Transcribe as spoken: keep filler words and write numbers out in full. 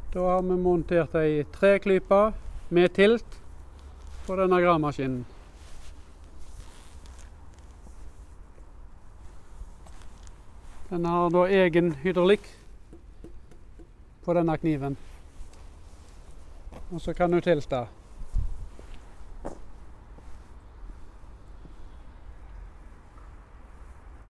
Da har vi montert ei treklype med tilt på denne gravemaskinen. Den har da egen hydraulikk på denne kniven. Og så kan du tilte.